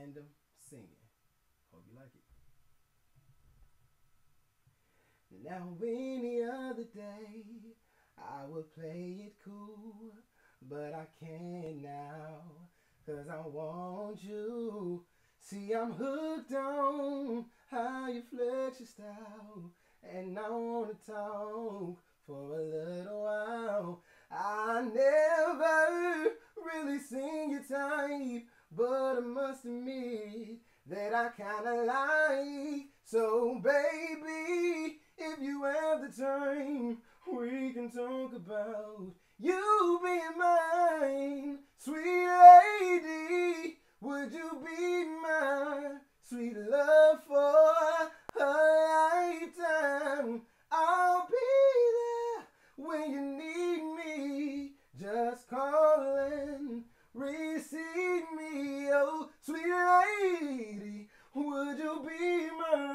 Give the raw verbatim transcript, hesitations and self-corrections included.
random singing. Hope you like it. Now any other day I would play it cool, but I can't now, cause I want you. See, I'm hooked on how you flex your style, and I wanna talk for a little while. I never really seen your type, but I must admit that I kinda like. So baby, if you have the time, we can talk about you being mine. Sweet lady, would you be my sweet love for a lifetime? I'll be there when you need me. Just call and receive me. Oh, sweet lady, would you be my